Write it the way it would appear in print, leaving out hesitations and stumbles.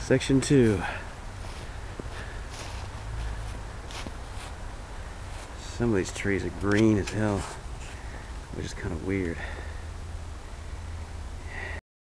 Section 2. Some of these trees are green as hell, which is kind of weird.